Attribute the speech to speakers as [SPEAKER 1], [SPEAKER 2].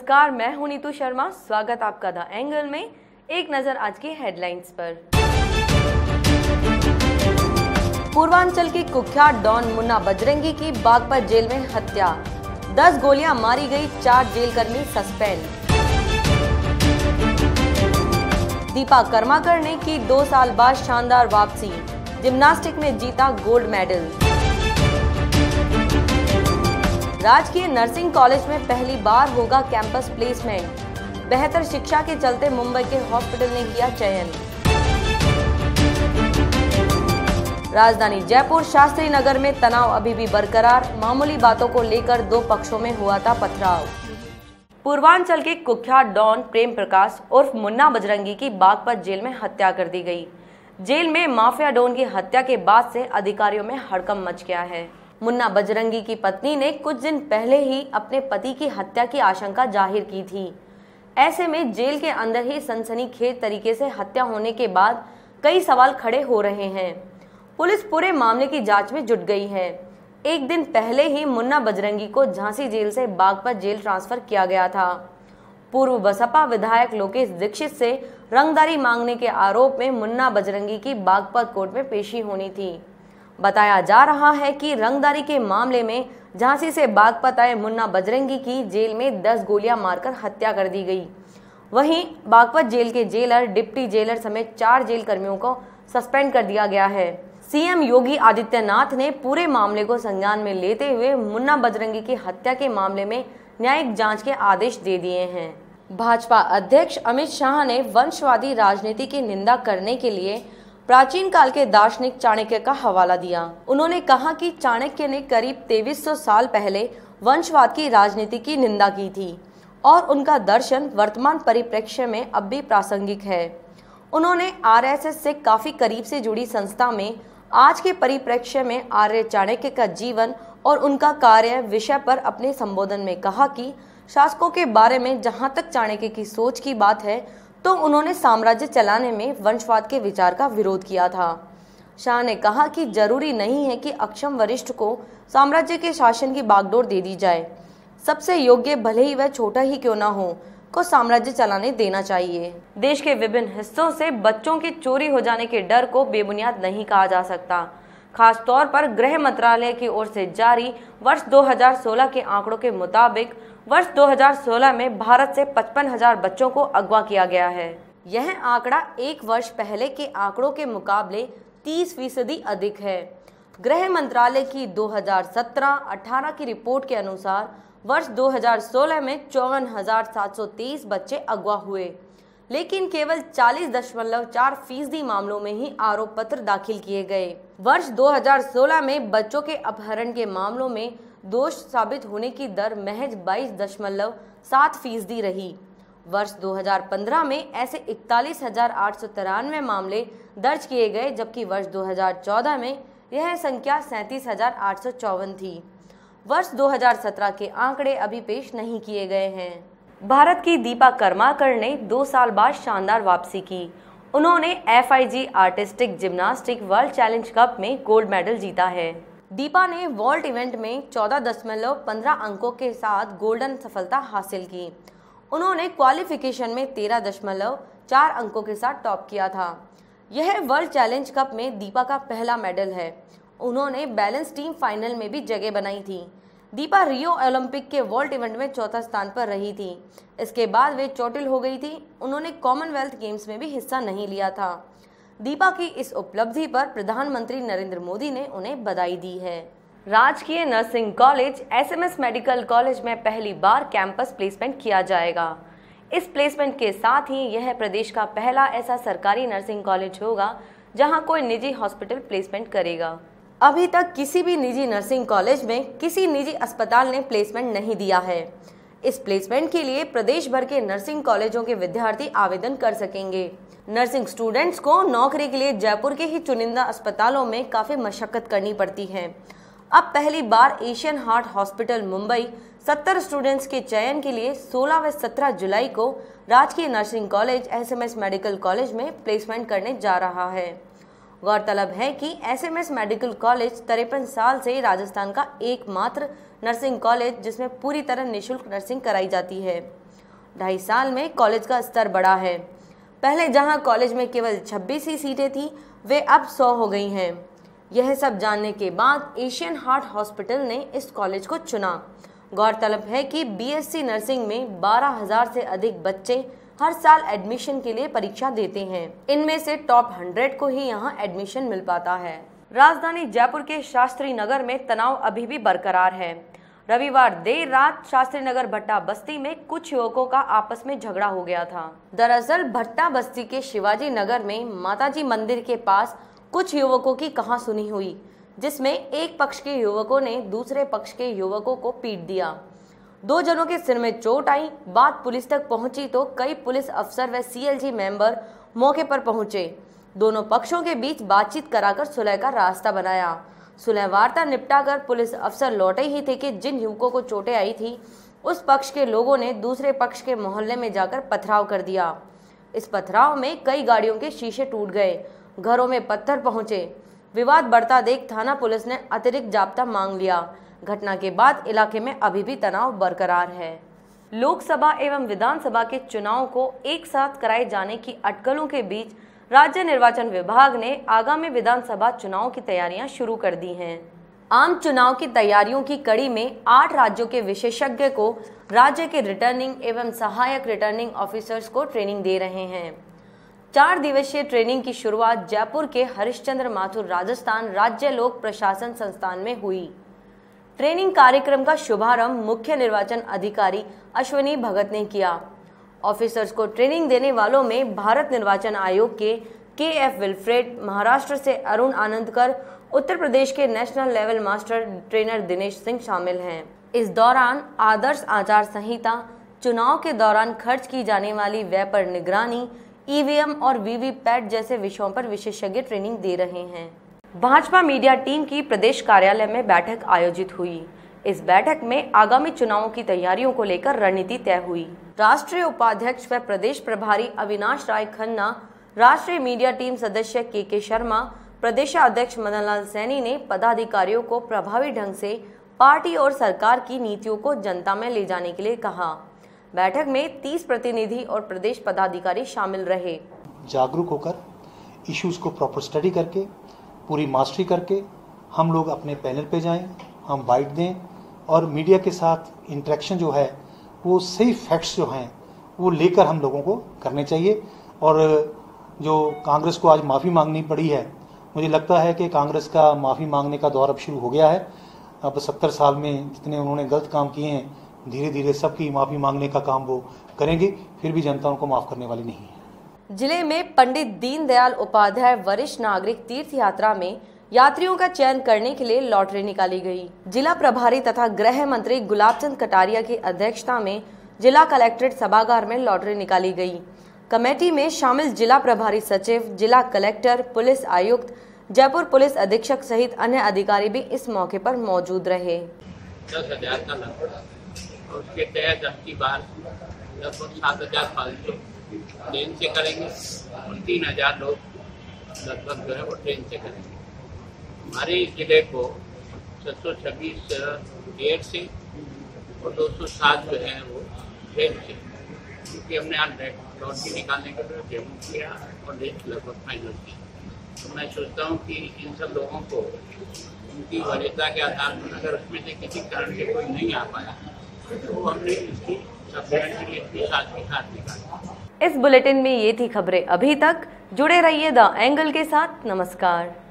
[SPEAKER 1] नमस्कार, मैं हूं नीतू शर्मा। स्वागत आपका द एंगल में। एक नजर आज की हेडलाइंस पर। पूर्वांचल की कुख्यात डॉन मुन्ना बजरंगी की बागपत जेल में हत्या, 10 गोलियां मारी गई, 4 जेलकर्मी सस्पेंड। दीपा कर्माकर ने की 2 साल बाद शानदार वापसी, जिम्नास्टिक में जीता गोल्ड मेडल। राजकीय नर्सिंग कॉलेज में पहली बार होगा कैंपस प्लेसमेंट, बेहतर शिक्षा के चलते मुंबई के हॉस्पिटल ने किया चयन। राजधानी जयपुर शास्त्री नगर में तनाव अभी भी बरकरार, मामूली बातों को लेकर 2 पक्षों में हुआ था पथराव। पूर्वांचल के कुख्यात डॉन प्रेम प्रकाश उर्फ मुन्ना बजरंगी की बागपत जेल में हत्या कर दी गई। जेल में माफिया डॉन की हत्या के बाद से अधिकारियों में हड़कंप मच गया है। मुन्ना बजरंगी की पत्नी ने कुछ दिन पहले ही अपने पति की हत्या की आशंका जाहिर की थी। ऐसे में जेल के अंदर ही सनसनीखेज तरीके से हत्या होने के बाद कई सवाल खड़े हो रहे हैं। पुलिस पूरे मामले की जांच में जुट गई है। एक दिन पहले ही मुन्ना बजरंगी को झांसी जेल से बागपत जेल ट्रांसफर किया गया था। पूर्व बसपा विधायक लोकेश दीक्षित से रंगदारी मांगने के आरोप में मुन्ना बजरंगी की बागपत कोर्ट में पेशी होनी थी। बताया जा रहा है कि रंगदारी के मामले में झांसी से बागपत आए मुन्ना बजरंगी की जेल में 10 गोलियां मारकर हत्या कर दी गई। वहीं बागपत जेल के जेलर, डिप्टी जेलर समेत 4 जेल कर्मियों को सस्पेंड कर दिया गया है। सीएम योगी आदित्यनाथ ने पूरे मामले को संज्ञान में लेते हुए मुन्ना बजरंगी की हत्या के मामले में न्यायिक जांच के आदेश दे दिए हैं। भाजपा अध्यक्ष अमित शाह ने वंशवादी राजनीति की निंदा करने के लिए प्राचीन काल के दार्शनिक चाणक्य का हवाला दिया। उन्होंने कहा कि चाणक्य ने करीब 2300 साल पहले वंशवाद की राजनीति की निंदा की थी और उनका दर्शन वर्तमान परिप्रेक्ष्य में अब भी प्रासंगिक है। उन्होंने आरएसएस से काफी करीब से जुड़ी संस्था में आज के परिप्रेक्ष्य में आर्य चाणक्य का जीवन और उनका कार्य विषय पर अपने संबोधन में कहा कि शासकों के बारे में जहां तक चाणक्य की सोच की बात है तो उन्होंने साम्राज्य चलाने में वंशवाद के विचार का विरोध किया था। शाह ने कहा कि जरूरी नहीं है कि अक्षम वरिष्ठ को साम्राज्य के शासन की बागडोर दे दी जाए। सबसे योग्य, भले ही वह छोटा ही क्यों ना हो, को साम्राज्य चलाने देना चाहिए। देश के विभिन्न हिस्सों से बच्चों की चोरी हो जाने के डर को बेबुनियाद नहीं कहा जा सकता। खास तौर पर गृह मंत्रालय की ओर से जारी वर्ष 2016 के आंकड़ों के मुताबिक वर्ष 2016 में भारत से 55,000 बच्चों को अगवा किया गया है। यह आंकड़ा 1 वर्ष पहले के आंकड़ों के मुकाबले 30% अधिक है। गृह मंत्रालय की 2017-18 की रिपोर्ट के अनुसार वर्ष 2016 में 54,723 बच्चे अगवा हुए, लेकिन केवल 40.4% मामलों में ही आरोप पत्र दाखिल किए गए। वर्ष 2016 में बच्चों के अपहरण के मामलों में दोष साबित होने की दर महज 22.7% रही। वर्ष 2015 में ऐसे 41,893 मामले दर्ज किए गए, जबकि वर्ष 2014 में यह संख्या 37,854 थी। वर्ष 2017 के आंकड़े अभी पेश नहीं किए गए हैं। भारत की दीपा कर्माकर ने 2 साल बाद शानदार वापसी की। उन्होंने FIG artistic gymnastic world challenge cup में गोल्ड मेडल जीता है। दीपा ने वॉल्ट इवेंट में 14.15 अंकों के साथ गोल्डन सफलता हासिल की। उन्होंने क्वालिफिकेशन में 13.4 अंकों के साथ टॉप किया था। यह वर्ल्ड चैलेंज कप में दीपा का पहला मेडल है। उन्होंने बैलेंस टीम फाइनल में भी जगह बनाई थी। दीपा रियो ओलंपिक के वॉल्ट इवेंट में 4था स्थान पर रही थी। इसके बाद वे चोटिल हो गई थी। उन्होंने कॉमनवेल्थ गेम्स में भी हिस्सा नहीं लिया था। दीपा की इस उपलब्धि पर प्रधानमंत्री नरेंद्र मोदी ने उन्हें बधाई दी है। राजकीय nursing college SMS medical college में पहली बार कैंपस प्लेसमेंट किया जाएगा। इस प्लेसमेंट के साथ ही यह प्रदेश का पहला ऐसा सरकारी नर्सिंग कॉलेज होगा जहां कोई निजी हॉस्पिटल प्लेसमेंट करेगा। अभी तक किसी भी निजी नर्सिंग कॉलेज में किसी निजी अस्पताल ने प्लेसमेंट नहीं दिया है। इस प्लेसमेंट के लिए प्रदेश भर के नर्सिंग कॉलेजों के विद्यार्थी आवेदन कर सकेंगे। नर्सिंग स्टूडेंट्स को नौकरी के लिए जयपुर के ही चुनिंदा अस्पतालों में काफी मशक्कत करनी पड़ती है। अब पहली बार Asian heart hospital Mumbai 70 students के चयन के लिए 16 व 17 जुलाई को राजकीय nursing college SMS medical college में प्लेसमेंट करने जा रहा है। गौरतलब है कि SMS मेडिकल कॉलेज 53 साल से राजस्थान का एकमात्र नर्सिंग कॉलेज जिसमें पूरी तरह निःशुल्क नर्सिंग कराई जाती है। 2.5 साल में कॉलेज का स्तर बढ़ा है। पहले जहां कॉलेज में केवल 26 ही सीटें थी, वे अब 100 हो गई हैं। यह सब जानने के बाद एशियन हार्ट हॉस्पिटल ने इस कॉलेज को चुना। गौरतलब है कि बीएससी नर्सिंग में 12,000 से अधिक बच्चे हर साल एडमिशन के लिए परीक्षा देते हैं। इनमें से टॉप 100 को ही यहां एडमिशन मिल पाता है। राजधानी जयपुर के शास्त्री नगर में तनाव अभी भी बरकरार है। रविवार देर रात शास्त्री नगर भट्टा बस्ती में कुछ युवकों का आपस में झगड़ा हो गया था। दरअसल भट्टा बस्ती के शिवाजी नगर में माताजी मंदिर के पास कुछ युवकों की कहासुनी हुई, जिसमें एक पक्ष के युवकों ने दूसरे पक्ष के युवकों को पीट दिया। 2 जनों के सिर में चोट आई। बात पुलिस तक पहुंची तो कई पुलिस अफसर व सीएलजी मेंबर मौके पर पहुंचे। दोनों पक्षों के बीच बातचीत कराकर सुलह का रास्ता बनाया। सुलह वार्ता निपटाकर पुलिस अफसर लौटे ही थे कि जिन युवकों को चोटें आई थी, उस पक्ष के लोगों ने दूसरे पक्ष के मोहल्ले में जाकर पथराव कर दिया। इस पथराव में कई गाड़ियों के शीशे टूट गए, घरों में पत्थर पहुंचे। विवाद बढ़ता देख थाना पुलिस ने अतिरिक्त जाब्ता मांग लिया। घटना के बाद इलाके में अभी भी तनाव बरकरार है। लोकसभा एवं विधानसभा के चुनाव को एक साथ कराए जाने की अटकलों के बीच राज्य निर्वाचन विभाग ने आगामी विधानसभा चुनाव की तैयारियां शुरू कर दी हैं। आम चुनाव की तैयारियों की कड़ी में 8 राज्यों के विशेषज्ञ को राज्य के रिटर्निंग एवं सहायक रिटर्निंग ऑफिसर्स को ट्रेनिंग दे रहे हैं। 4 दिवसीय ट्रेनिंग की शुरुआत जयपुर के हरिश्चंद्र माथुर राजस्थान राज्य लोक प्रशासन संस्थान में हुई। ट्रेनिंग कार्यक्रम का शुभारंभ मुख्य निर्वाचन अधिकारी अश्विनी भगत ने किया। ऑफिसर्स को ट्रेनिंग देने वालों में भारत निर्वाचन आयोग के एफ विल्फ्रेड, महाराष्ट्र से अरुण आनंदकर, उत्तर प्रदेश के national level master trainer Dinesh Singh शामिल हैं। इस दौरान आदर्श आचार संहिता, चुनाव के दौरान खर्च की जाने वाली व्यय पर निगरानी, ईवीएम और वीवीपैट जैसे विषयों पर विशेषज्ञ ट्रेनिंग दे रहे हैं। भाजपा मीडिया टीम की प्रदेश कार्यालय में बैठक आयोजित हुई। इस बैठक में आगामी चुनावों की तैयारियों को लेकर रणनीति तय हुई। राष्ट्रीय उपाध्यक्ष व प्रदेश प्रभारी अविनाश राय खन्ना, राष्ट्रीय मीडिया टीम सदस्य के शर्मा, प्रदेशाध्यक्ष मदन लाल सैनी ने पदाधिकारियों को प्रभावी ढंग से पार्टी और सरकार की नीतियों को जनता में ले जाने के लिए कहा। बैठक में 30 प्रतिनिधि और प्रदेश पदाधिकारी शामिल रहे।
[SPEAKER 2] जागरूक होकर इश्यूज को प्रॉपर स्टडी करके, पूरी मास्टरी करके हम लोग अपने पैनल पे जाएं, हम बाइट दें और मीडिया के साथ इंटरेक्शन जो है वो सही फैक्ट्स जो हैं वो लेकर हम लोगों को करने चाहिए। और जो कांग्रेस को आज माफ़ी मांगनी पड़ी है, मुझे लगता है कि कांग्रेस का माफ़ी मांगने का दौर अब शुरू हो गया है। अब 70 साल में जितने उन्होंने गलत काम किए हैं, धीरे धीरे सबकी माफ़ी मांगने का काम वो करेंगे, फिर भी जनता उनको माफ़ करने वाली नहीं है।
[SPEAKER 1] जिले में पंडित दीनदयाल उपाध्याय वरिष्ठ नागरिक तीर्थ यात्रा में यात्रियों का चयन करने के लिए लॉटरी निकाली गई। जिला प्रभारी तथा गृह मंत्री गुलाबचंद कटारिया की अध्यक्षता में जिला कलेक्ट्रेट सभागार में लॉटरी निकाली गई। कमेटी में शामिल जिला प्रभारी सचिव, जिला कलेक्टर, पुलिस आयुक्त, जयपुर पुलिस अधीक्षक सहित अन्य अधिकारी भी इस मौके पर मौजूद रहे।
[SPEAKER 3] 10,000 का लगभग, और उसके तहत अब की बार लगभग 7,500 ट्रेन से करेंगे और 3,000 लोग लगभग जो है वो ट्रेन से करेंगे। हमारे जिले को 726 एयर से और 207 जो है वो ट्रेन से, क्योंकि हमने आज लॉटरी निकालने के लिए डेमो किया और डेट लगभग फाइनल की। तो मैं सोचता हूँ कि इन सब लोगों को उनकी वरीयता के आधार पर अगर उसमें से किसी कारण से कोई नहीं आ पाया तो हमने इसकी सप्लीमेंट्री इसके साथ निकाली।
[SPEAKER 1] इस बुलेटिन में ये थी खबरें। अभी तक जुड़े रहिए द एंगल के साथ। नमस्कार।